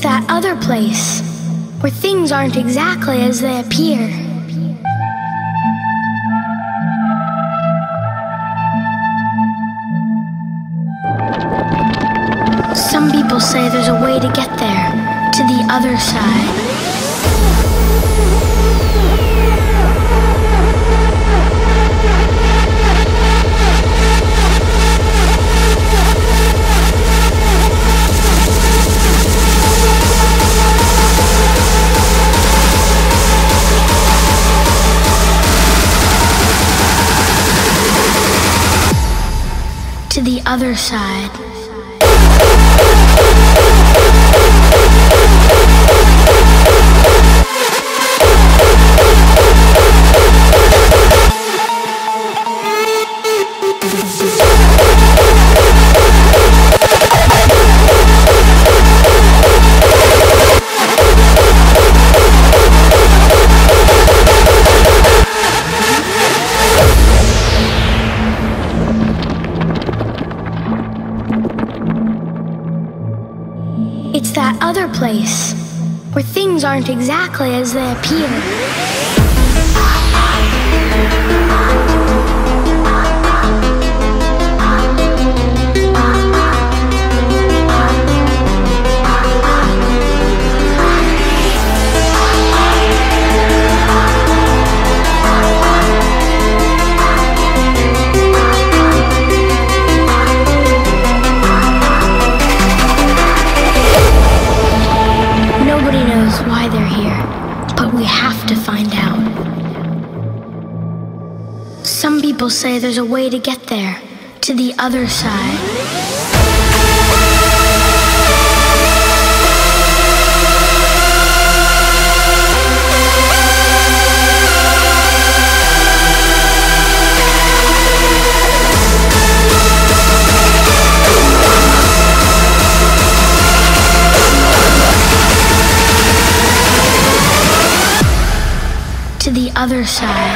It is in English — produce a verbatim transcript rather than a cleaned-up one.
that other place where things aren't exactly as they appear. Some people say there's a way to get there, to the other side. To the other side. It's that other place where things aren't exactly as they appear. Why they're here, but we have to find out. Some people say there's a way to get there, to the other side. To the other side.